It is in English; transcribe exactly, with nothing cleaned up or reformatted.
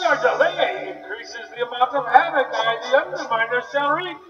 Your delay increases the amount of havoc I, the Underminer, shall wreak.